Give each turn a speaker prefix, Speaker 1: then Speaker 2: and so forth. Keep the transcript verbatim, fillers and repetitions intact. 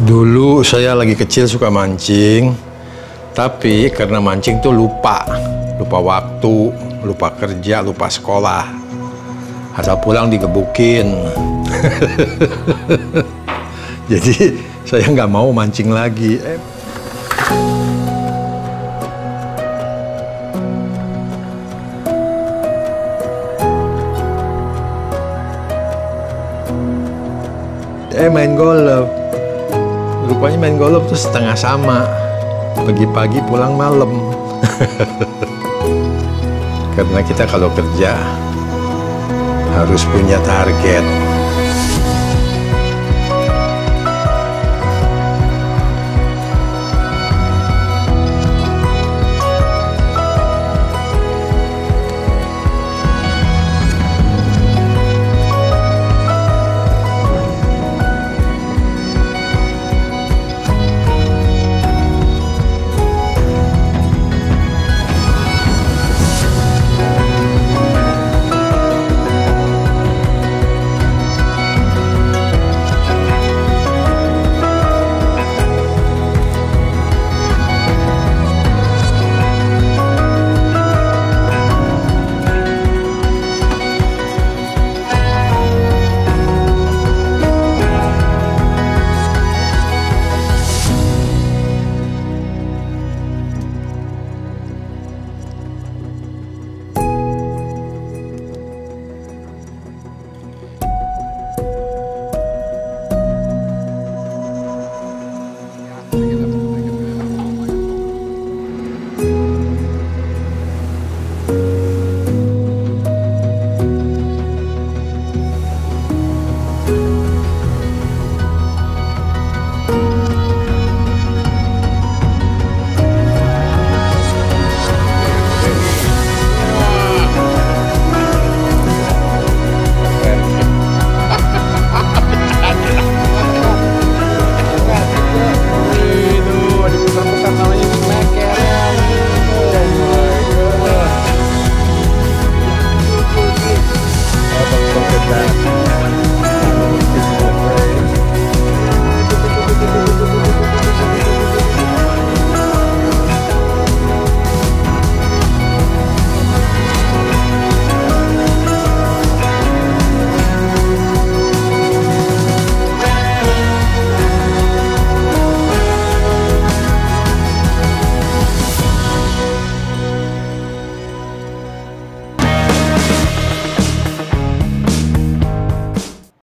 Speaker 1: Dulu saya lagi kecil suka mancing, tapi karena mancing tuh lupa, lupa waktu, lupa kerja, lupa sekolah. Asal pulang digebukin. Jadi saya nggak mau mancing lagi. Eh main golf. Rupanya main golf tuh setengah sama. Pagi-pagi pulang malam. Karena kita kalau kerja harus punya target.